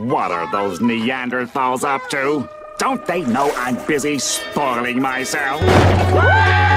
What are those Neanderthals up to? Don't they know I'm busy spoiling myself?